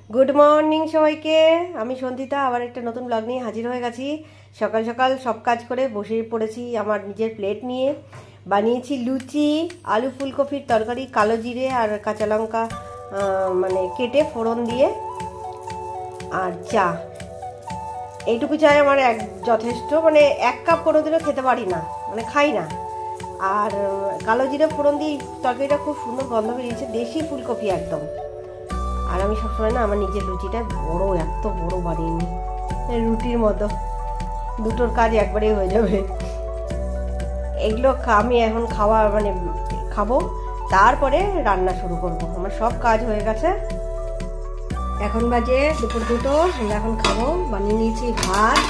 Good morning সবাইকে। আমি সন্ধিতা আবার একটা নতুন ব্লগ নিয়ে হাজির হয়ে গেছি। সকাল সকাল সব কাজ করে বসে পড়েছি আমার নিজের প্লেট নিয়ে। বানিয়েছি লুচি, আলু ফুলকপির তরকারি, কালো জিরে আর কাঁচা লঙ্কা মানে কেটে ফোড়ন দিয়ে, আর চা। এইটুকু চাই আমার যথেষ্ট, মানে 1 কাপ কোনোদিনও খেতে পারি না, মানে খাই না। আর কালো জিরে ফোড়ন দিয়ে তরকারিটা খুব সুন্দর গন্ধ বেরিয়েছে, দেশি ফুলকপি একদম। আর আমি সবসময় না আমার নিজের লুচিটা বড়, এত বড় বানিয়ে নিই, রুটির মতো, দুটোর কাজ একবারেই হয়ে যাবে। এগুলো আমি এখন খাবো, তারপরে রান্না শুরু করব। আমার সব কাজ হয়ে গেছে, এখন বাজে দুপুর 2টো। আমরা এখন খাবো। বানিয়ে নিয়েছি ভাত,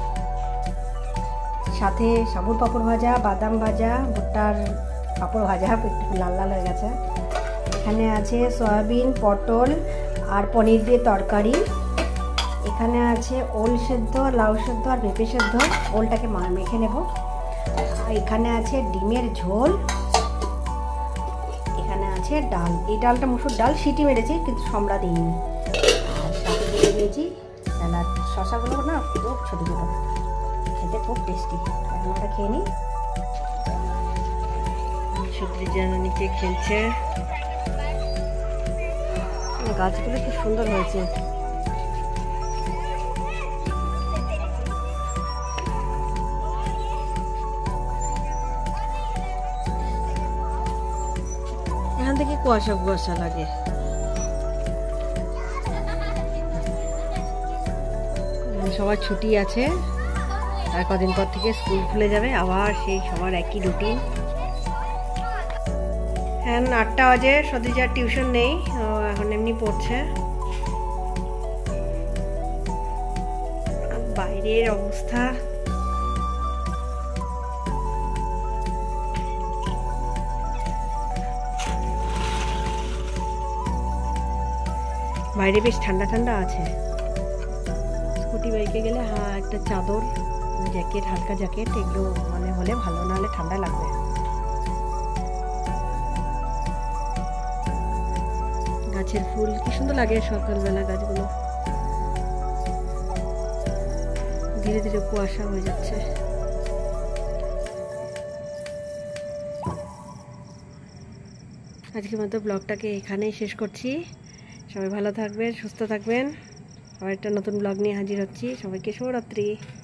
সাথে সাবুর পাঁপড় ভাজা, বাদাম ভাজা, ভুট্টার পাঁপড় ভাজা, একটু লাল লাল হয়ে গেছে। এখানে আছে সয়াবিন, পটল আর পনির দিয়ে তরকারি। এখানে আছে ওল সেদ্ধ, লাউ সেদ্ধ আর পেঁপে সেদ্ধ। ওলটাকে মেখে নেব। এখানে আছে ডিমের ঝোল। এখানে আছে ডাল। এই ডালটা মুসুর ডাল, সিটি মেরেছি কিন্তু সম্রা দিইনি। আর সাথে দিয়ে দিয়েছি স্যালাড। শশাগুলো না খুব ছোটো ছোটো, খেতে খুব টেস্টি। এখন ওটা খেয়ে নিই। সবজি যেন নিচে খেলছে, গাছগুলো খুব সুন্দর হয়েছে। এখান থেকে কুয়াশা কুয়াশা লাগে। সবার ছুটি আছে, আর কদিন পর থেকে স্কুল খুলে যাবে, আবার সেই সবার একই রুটিন। হ্যাঁ, 8টা বাজে। সদিজার টিউশন নেই, এখন এমনি পড়ছে। বাইরের অবস্থা বাইরে বেশ ঠান্ডা ঠান্ডা আছে। স্কুটি বাইকে গেলে একটা চাদর, জ্যাকেট, হালকা জ্যাকেট এগুলো মানে হলে ভালো, না হলে ঠান্ডা লাগবে। গাছের ফুল কি সুন্দর লাগে সকালবেলা, গাছগুলো। ধীরে ধীরে কুয়াশা হয়ে যাচ্ছে। আজকের মতো ব্লগটাকে এখানেই শেষ করছি। সবাই ভালো থাকবেন, সুস্থ থাকবেন। আবার একটা নতুন ব্লগ নিয়ে হাজির হচ্ছি। সবাইকে শুভরাত্রি।